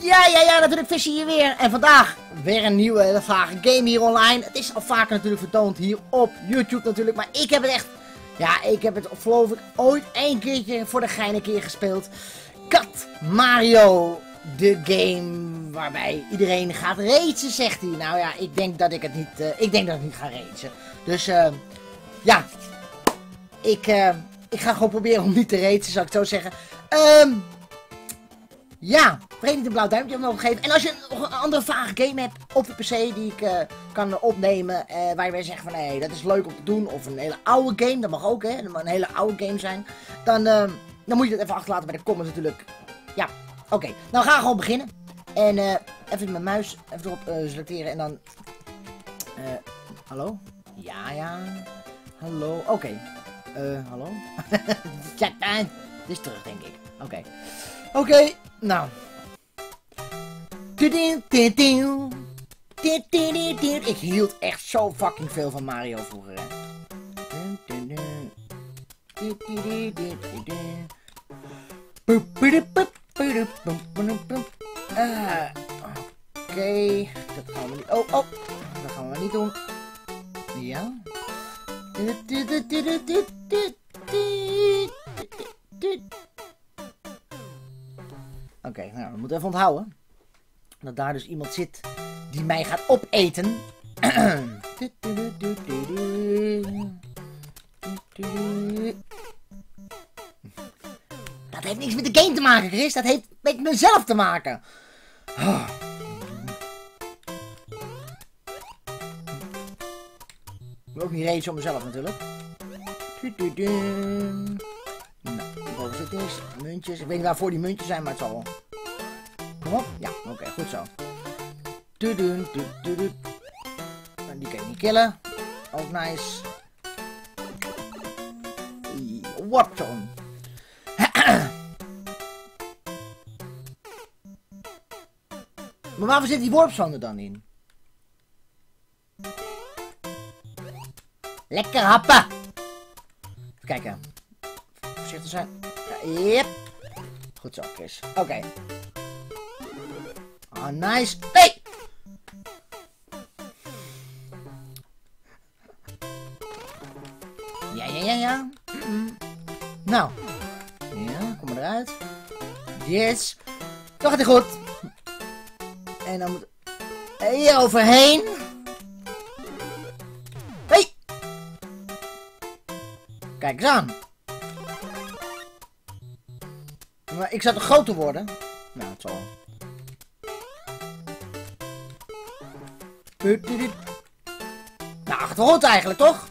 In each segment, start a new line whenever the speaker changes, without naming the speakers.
Ja, natuurlijk Visser hier weer. En vandaag weer een nieuwe vage game hier online. Het is al vaker natuurlijk vertoond hier op YouTube natuurlijk. Maar ik heb het echt, ja, ik heb het geloof ik ooit één keertje voor de gein een keer gespeeld. Kat Mario, de game waarbij iedereen gaat racen, zegt hij. Nou ja, ik denk dat ik het niet ga racen. Dus ja, ik ga gewoon proberen om niet te racen, zou ik zo zeggen. Ja, vergeet niet een blauw duimpje omhoog te geven. En als je nog een andere vage game hebt op de PC die ik kan opnemen. Waar je weer zegt van hé, dat is leuk om te doen. Of een hele oude game, dat mag ook hè. Dat mag een hele oude game zijn. Dan moet je dat even achterlaten bij de comments natuurlijk. Ja, oké. Nou, we gaan gewoon beginnen. En even mijn muis even erop selecteren en dan... hallo? Ja. Hallo? Oké. Hallo? Ja, het is terug denk ik. Oké, nou. Ik hield echt zo fucking veel van Mario vroeger. Oké, dat gaan we niet. Oh, dat gaan we niet doen. Ja. Oké, nou, we moeten even onthouden dat daar dus iemand zit die mij gaat opeten. Dat heeft niks met de game te maken, Chris. Dat heeft met mezelf te maken. Oh. Ik wil ook niet racen om mezelf natuurlijk. Nou, boven zit eens. Muntjes. Ik weet niet waarvoor die muntjes zijn, maar het zal wel. Kom op. Ja, oké, goed zo. En die kan je niet killen. Ook nice. Warpzone. Maar waarvoor zit die warpzone er dan in? Lekker happen. Even kijken. Voorzichtig zijn. Ja, yep. Goed zo, Chris. Oké. Ah, nice. Hey! Ja. Nou. Ja, kom maar eruit. Yes. Toch gaat hij goed. En dan moet... hier overheen. Hey! Kijk eens aan. Maar ik zou toch groter worden? Nou, het zal. Nou, achtergrond eigenlijk, toch?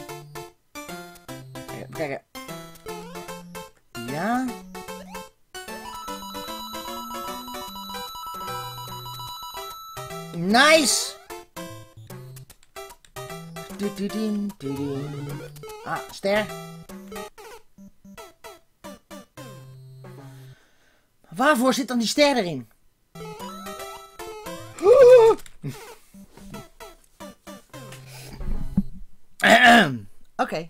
Even kijken. Ja. Nice! Ah, ster. Waarvoor zit dan die ster erin? Oké.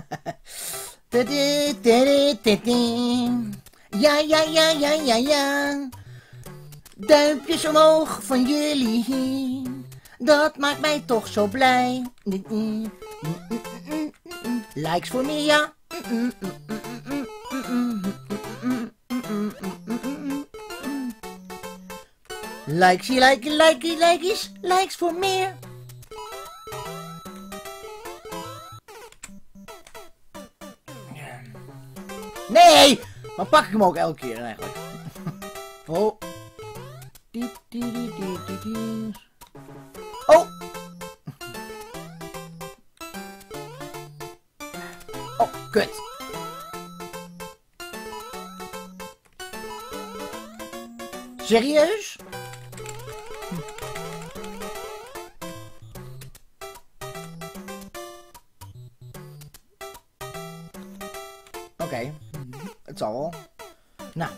Ja. Duimpjes omhoog van jullie. Dat maakt mij toch zo blij. Likes voor meer, ja. Likes voor meer. Nee! Dan pak ik hem ook elke keer eigenlijk. Oh. Oh! Oh, kut. Serieus? Oké, het zal wel. Nou.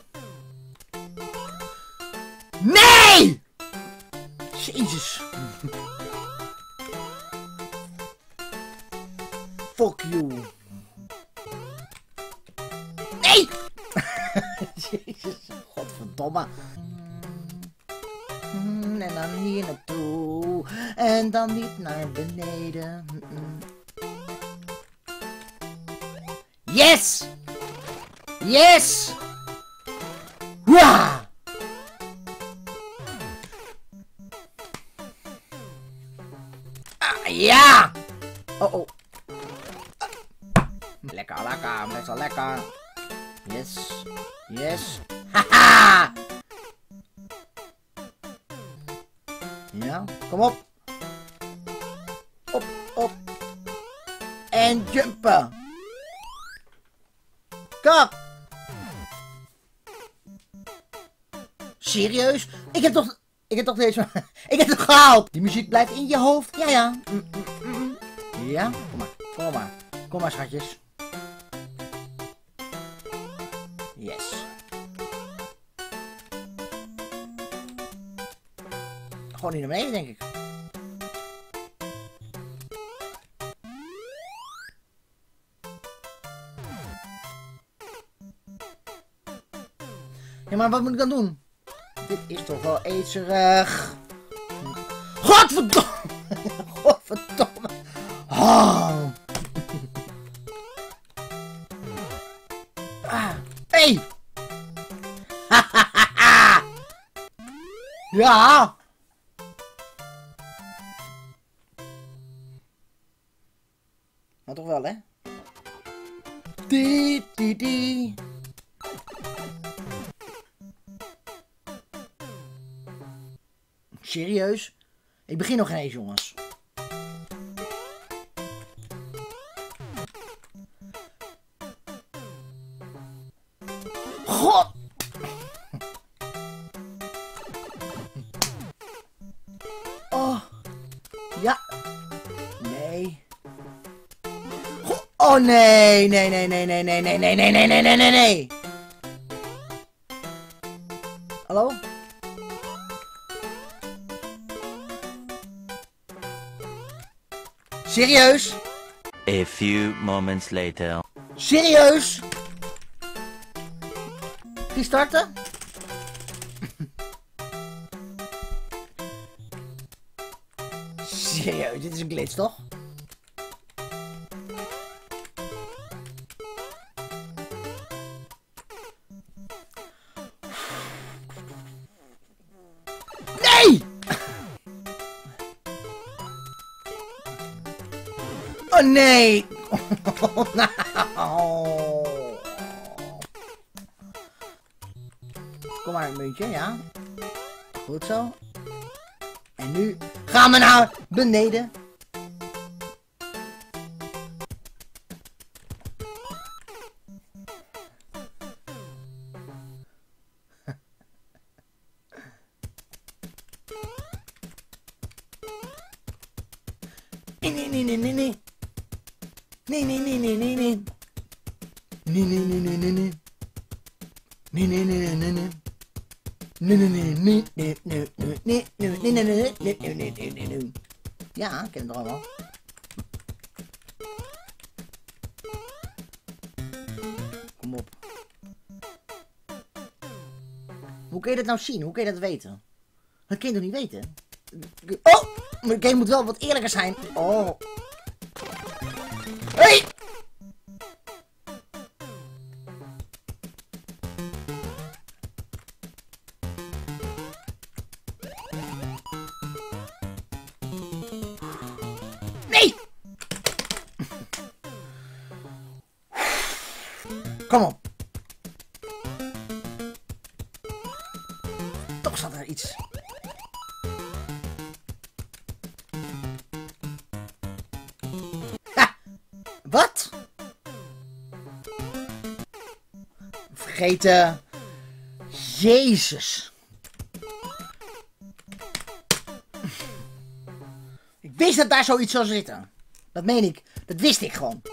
Nee! Jezus. Fuck you. Nee! Jezus, godverdomme. En dan hier naartoe. En dan niet naar beneden. Yes! Yes! Hoera! Ja! Oh, oh. Lekker, lekker. Best wel lekker. Yes. Yes. Haha! Ja, kom op. Op, op. En jumpen. Kap. Serieus? Ik heb toch deze... Ik heb het gehaald. Die muziek blijft in je hoofd. Ja, ja. Ja, kom maar. Kom maar. Kom maar, schatjes. Yes. Gewoon niet naar beneden, denk ik. Ja, maar wat moet ik dan doen? Dit is toch wel etserig. Godverdomme! Godverdomme! Oh. Hey! Ja! Nou toch wel, hè? Die. Serieus? Ik begin nog eens, jongens. God! Oh. Ja. Nee. Oh nee. Nee. Hallo? Serieus?
A few moments later.
Serieus? Die starten? Serieus, dit is een glitch, toch? Nee! Oh nee! Oh, nou. Kom maar, een muntje, ja. Goed zo. En nu gaan we naar beneden. Nee. Ja, ik ken het allemaal. Kom op. Hoe kun je dat nou zien? Hoe kun je dat weten? Dat kun je toch niet weten? Oh! Maar de game moet wel wat eerlijker zijn. Oh. Hey! Nee! Kom op. Toch zat er iets. Ha! Wat? Vergeten. Jezus. Ik wist dat daar zoiets zou zitten. Dat meen ik. Dat wist ik gewoon.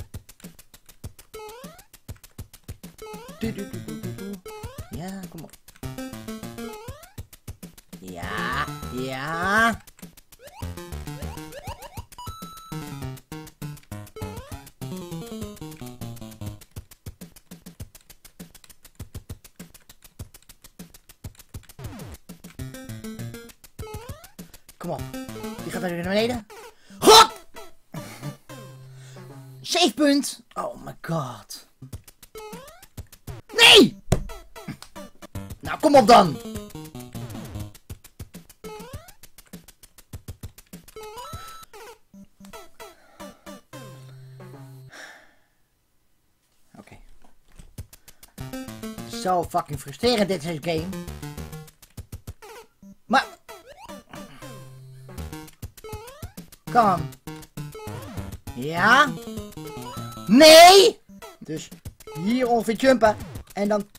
Ja, kom op. Ja, ja. Kom op. Die gaat weer naar beneden. God! Save punt. Oh my god. Nee! Nou, kom op dan. Oké. Zo fucking frustrerend dit is game. Maar... Kom. Ja. Nee! Dus hier ongeveer jumpen. En dan...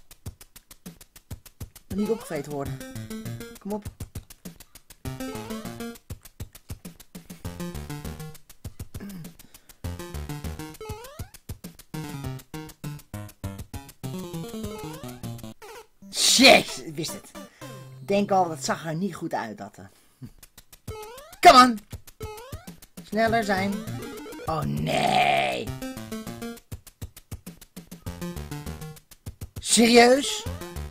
niet opgevreten worden. Kom op. Shit, ik wist het. Ik denk al, dat zag er niet goed uit. Dat. Come on! Sneller zijn. Oh nee! Serieus?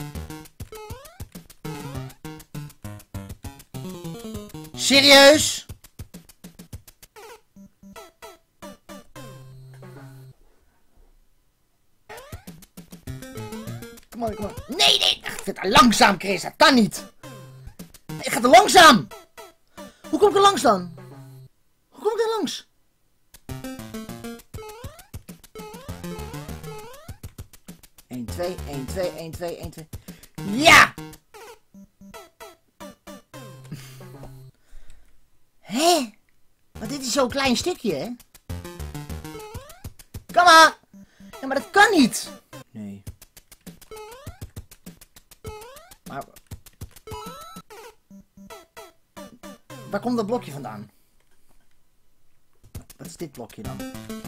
Serieus? Kom maar, kom maar. Nee, nee! Ik vind het langzaam, Chris. Dat kan niet. Ik ga te langzaam. Hoe kom ik er langs dan? Hoe kom ik er langs? Eén, twee, 1, 2, 1, 2, 1, 2. Ja! Hé? Maar dit is zo'n klein stukje, hè? Kom maar! Ja, maar dat kan niet! Nee. Maar... waar komt dat blokje vandaan? Wat is dit blokje dan?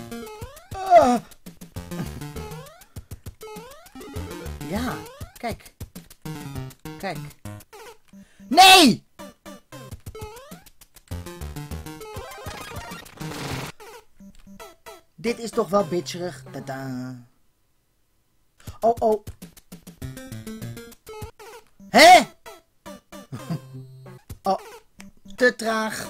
Ja, kijk. Kijk. Nee! Dit is toch wel bitcherig. Tada. Oh, oh. Hè? Oh, te traag.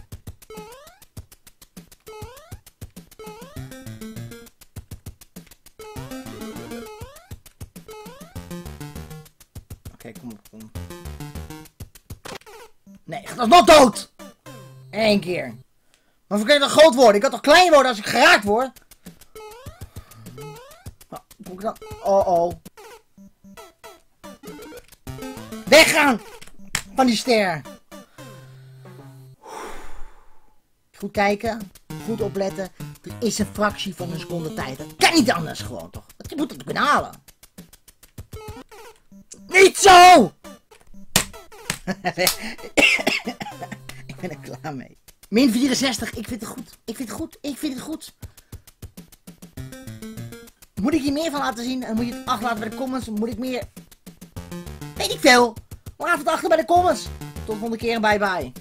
Oké, kom op, kom. Nee, gaat alsnog dood! Eén keer. Maar hoe kan je dan groot worden? Ik kan toch klein worden als ik geraakt word? Nou, kom ik dan... oh, oh. Weggaan! Van die ster. Goed kijken. Goed opletten. Er is een fractie van een seconde tijd. Dat kan niet anders gewoon, toch? Je moet het kunnen halen. Niet zo! Ik ben er klaar mee. Min 64, ik vind het goed. Ik vind het goed. Ik vind het goed. Moet ik hier meer van laten zien? En moet je het achterlaten bij de comments? Moet ik meer... weet ik veel. Laat het achter bij de comments. Tot de volgende keer en bye bye.